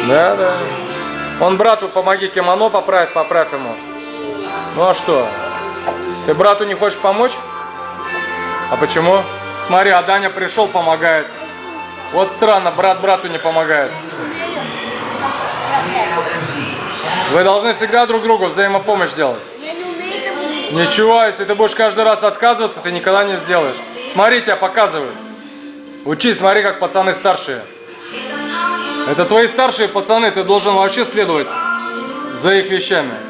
Да, да. Он брату помоги кимоно поправь, поправь ему. Ну а что? Ты брату не хочешь помочь? А почему? Смотри, а Даня пришел, помогает. Вот странно, брат брату не помогает. Вы должны всегда друг другу взаимопомощь делать. Ничего, если ты будешь каждый раз отказываться, ты никогда не сделаешь. Смотри, тебя показывают. Учись, смотри, как пацаны старшие. Это твои старшие пацаны, ты должен вообще следовать за их вещами.